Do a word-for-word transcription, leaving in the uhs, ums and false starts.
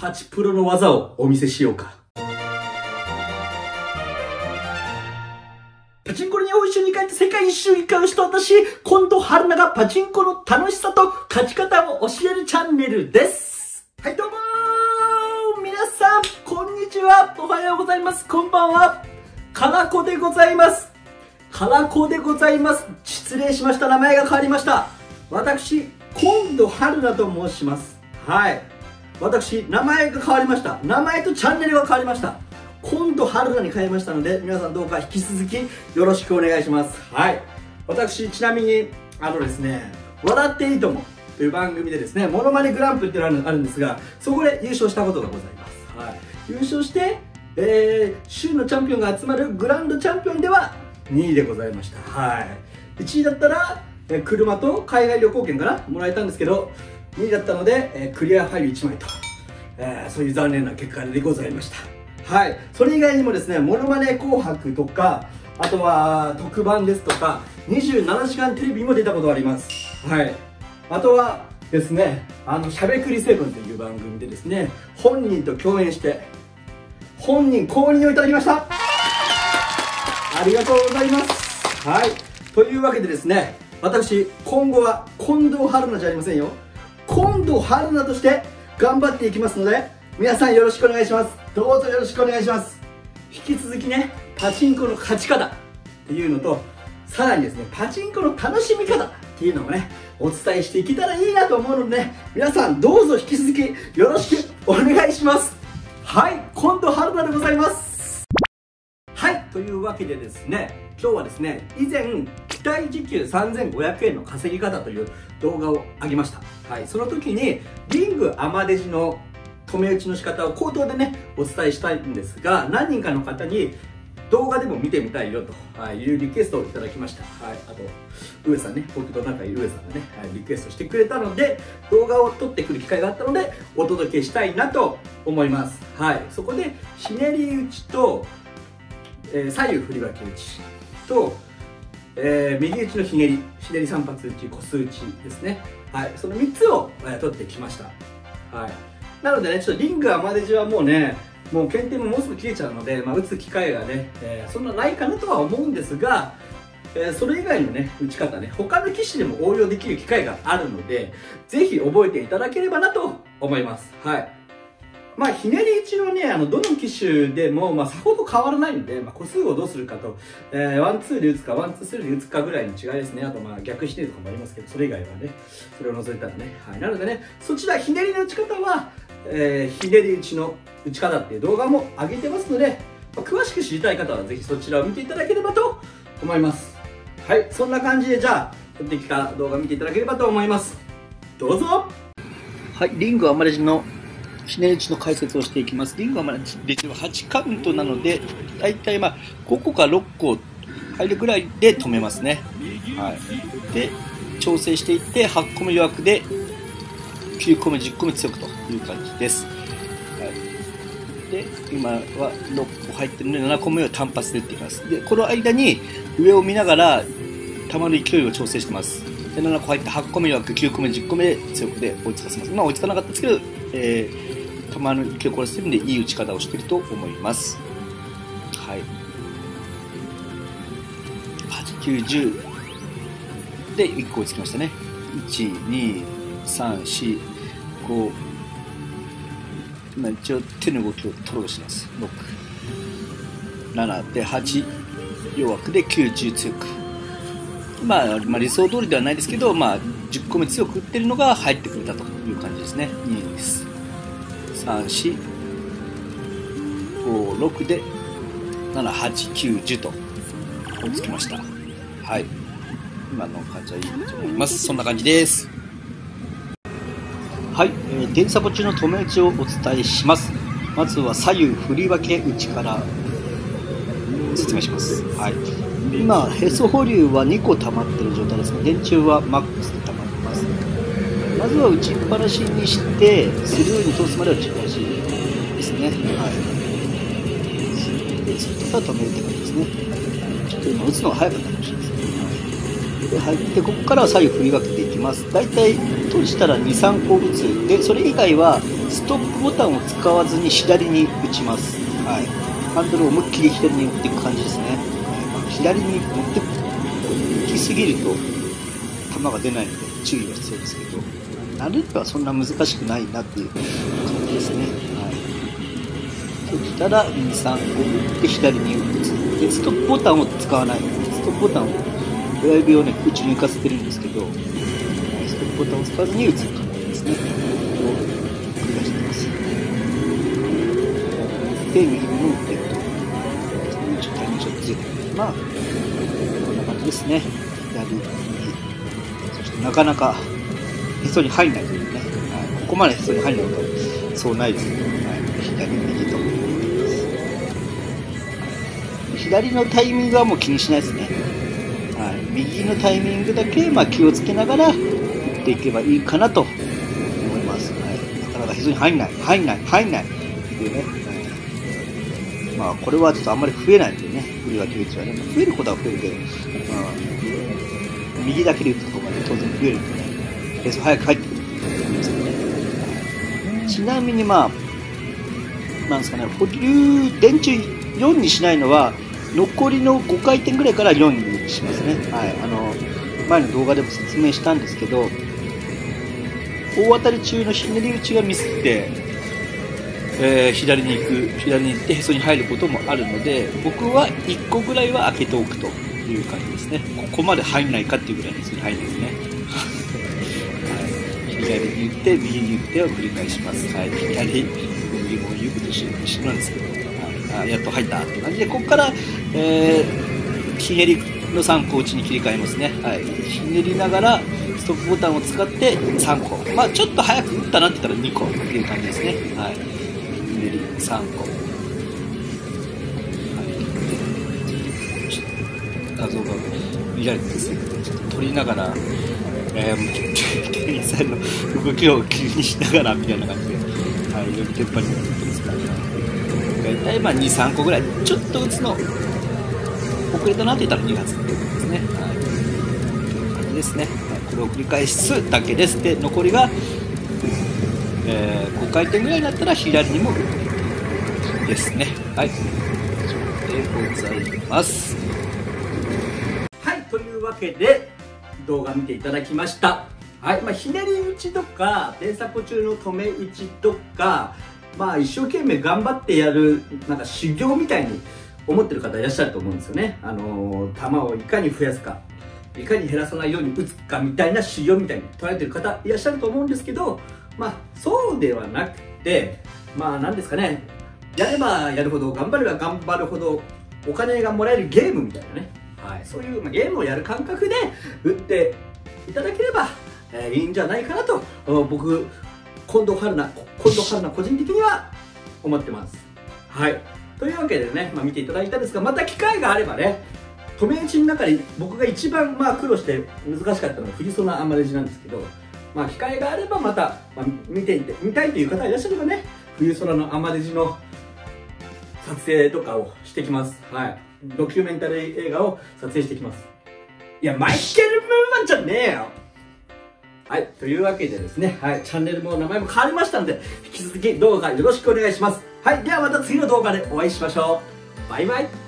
パチプロの技をお見せしようか。パチンコに日本一周に帰って世界一周一回をした私、近藤春菜がパチンコの楽しさと勝ち方を教えるチャンネルです。はい、どうもー皆さん、こんにちは。おはようございます。こんばんは。かなこでございます。かなこでございます。失礼しました。名前が変わりました。私、近藤春菜と申します。はい。私、名前が変わりました。名前とチャンネルが変わりました。近藤春菜に変えましたので、皆さんどうか引き続きよろしくお願いします。はい。私、ちなみに、あのですね、笑っていいともという番組でですね、モノマネグランプリっていうのがあるんですが、そこで優勝したことがございます。はい。優勝して、えー、州のチャンピオンが集まるグランドチャンピオンではにいでございました。はい。いちいだったら、えー、車と海外旅行券かなもらえたんですけど、にいだったので、えー、クリアファイルいちまいと、えー、そういう残念な結果でございました。はい、それ以外にもですね、モノマネ紅白とか、あとは特番ですとか、にじゅうななじかんテレビにも出たことがあります。はい、あとはですね、あのしゃべくりセブンという番組でですね、本人と共演して、本人公認をいただきました。ありがとうございます。はい、というわけでですね、私、今後は近藤春菜じゃありませんよ。近藤春菜として頑張っていきますので、皆さんよろしくお願いします。どうぞよろしくお願いします。引き続きね、パチンコの勝ち方っていうのと、さらにですね、パチンコの楽しみ方っていうのをね、お伝えしていけたらいいなと思うのでね、皆さんどうぞ引き続きよろしくお願いします。はい、近藤春菜でございます。はい、というわけでですね、今日はですね、以前、期待時給さんぜんごひゃくえんの稼ぎ方という動画を上げました。はい、その時に、リングアマデジの止め打ちの仕方を口頭でね、お伝えしたいんですが、何人かの方に動画でも見てみたいよと、はい、いうリクエストをいただきました。はい、あと、上さんね、僕と仲いい上さんがね、はい、リクエストしてくれたので、動画を撮ってくる機会があったので、お届けしたいなと思います。はい、そこで、ひねり打ちと、えー、左右振り分け打ちと、えー、右打ちのひねり、ひねりさん発打ち、小数打ちですね。はい、そのみっつを、えー、取ってきました。はい。なのでね、ちょっとリングアマデジはもうね、もう検定ももうすぐ切れちゃうので、まあ、打つ機会がね、えー、そんなないかなとは思うんですが、えー、それ以外のね、打ち方ね、他の機種でも応用できる機会があるので、ぜひ覚えていただければなと思います。はい。まあ、ひねり打ちはね、あの、どの機種でも、まあ、さほど変わらないので、まあ、個数をどうするかと、えー、ワンツーで打つか、ワンツースリーで打つかぐらいの違いですね。あと、まあ、逆ひねりとかもありますけど、それ以外はね、それを除いたらね。はい。なのでね、そちら、ひねりの打ち方は、えー、ひねり打ちの打ち方っていう動画も上げてますので、まあ、詳しく知りたい方はぜひそちらを見ていただければと思います。はい。そんな感じで、じゃあ、撮ってきた動画見ていただければと思います。どうぞ。 はい。リングアマデジのひねり打ちの解説をしていきます。リングアマデジははちカウントなので、だいたいまあごこかろっこ入るぐらいで止めますね。はい。で、調整していって、はちこめ弱くで、きゅうこめ、じゅっこめ強くという感じです。はい。で、今はろっこ入ってるので、ななこめを単発で打っていきます。で、この間に上を見ながら、球の勢いを調整してます。で、ななこ入ってはちこめ弱く、きゅうこめ、じゅっこめ強くで追いつかせます。まあ追いつかなかったですけど、えー、球の勢いを殺してるんで、いい打ち方をしていると思います。はい。はち、きゅう、じゅうでいっこ追いつきましたね。いち、に、さん、よん、ご、今一応手の動きを取ろうとしてます。ろく、ななではち、弱くできゅう、じゅう強く。まあ、まあ、理想通りではないですけど、まあ、じゅっこめ強く打ってるのが入ってくれたという感じですね。にです。さん、よん、ご、ろくでなな、はち、きゅう、じゅうと追いつきました。はい。今の感じはいいと思います。そんな感じです。はい、えー、電サボ中の止め打ちをお伝えします。まずは左右振り分け打ちから説明します。はい。今、へそ保留はにこ溜まっている状態ですが、電柱はマックスで溜まっています。まずは打ちっぱなしにして、スルーに通すまでは打ちっぱなしですね。はい。で、そしたら止めるって感じですね。ちょっと今打つのが早かったかもしれないですね。 で入ってここからは左右振り分けていきます。だいたい閉じたらにさんこ打つで、それ以外はストップボタンを使わずに左に打ちます。はい、ハンドルを思いっきり左に打っていく感じですね。はい、まあ、左に持っていきすぎると球が出ないので注意が必要ですけど、慣れればそんな難しくないなっていう感じですね。はい、閉じたらにさんこ打って左に打つで、ストップボタンを使わない。ストップボタンを親指をね内に浮かせてるんですけど、ストップボタンを使わずに打つ感じですね。これを繰り返しています。で、右に打っていくと、ちょっとタイミングちょっとずれてる。まあ、こんな感じですね。左、右。そしてなかなかへそに入んないというね。はい、ここまでへそに入んないとそうないですけど、はい、左、右と。左のタイミングはもう気にしないですね。はい、右のタイミングだけ、まあ、気をつけながら打っていけばいいかなと思います。はい、なかなかへそに入んない、入んない、入んないっていうね。はい、まあ、これはちょっとあんまり増えないんでね、振り分け打ちはね。増えることは増えるけど、まあ、右だけで打つところまで当然増えるんでね、へそ早く入ってくるっていうことですよね。はい、ちなみにまあ、なんですかね、保留電柱よんにしないのは、残りのごかいてんぐらいからよんにしますね。はい、あの前の動画でも説明したんですけど、大当たり中のひねり打ちがミスって、えー、左に行く左に行ってへそに入ることもあるので、僕はいっこぐらいは開けておくという感じですね。ここまで入んないかっていうぐらいへそに入るんですね。はい、左に打って右に打ってを繰り返します。はい、左右も言うこと一緒なんですけど、あ、やっと入ったって感じで、ここから、えー、ひねりのさんこ打ちに切り替えますね。はい、ひねりながらストップボタンを使ってさんこ、まあちょっと早く打ったなって言ったらにこっていう感じですね。はい、ひねりさんこ、はい、画像が見られてですね、ちょっと撮りながら、えー、店員さんの動きを気にしながらみたいな感じで、はい、より鉄板になってますからね。大体まあにさんこぐらい、ちょっと打つの遅れたなって言ったらに発っていうことですね。はい、という感じですね。はい、これを繰り返すだけです。で、残りが、えー、ごかいてんぐらいになったら左にも打っていくという感じですね。はい、以上でございます。 はい、というわけで動画見ていただきました。はい、まあ、ひねり打ちとか電鎖庫中の止め打ちとか、まあ一生懸命頑張ってやるなんか修行みたいに思ってる方いらっしゃると思うんですよね。あのー、球をいかに増やすか、いかに減らさないように打つかみたいな修行みたいに捉えてる方いらっしゃると思うんですけど、まあそうではなくて、まあなんですかね、やればやるほど、頑張れば頑張るほどお金がもらえるゲームみたいなね、はい、そういう、まあ、ゲームをやる感覚で打っていただければ、えー、いいんじゃないかなと僕近藤春菜近藤春菜個人的には思ってます。はい、というわけでね、まあ、見ていただいたんですが、また機会があればね、止め打ちの中で僕が一番まあ苦労して難しかったのは藤ソナアマレジなんですけど、まあ、機会があればまた、まあ、見ていて見たいという方いらっしゃればね、冬空のアマレジの撮影とかをしてきます。はい、ドキュメンタリー映画を撮影してきます。いや、マイケル・ムーマンじゃねえよ。はい、というわけでですね、はい、チャンネルも名前も変わりましたので、引き続き動画よろしくお願いします。はい、ではまた次の動画でお会いしましょう。バイバイ。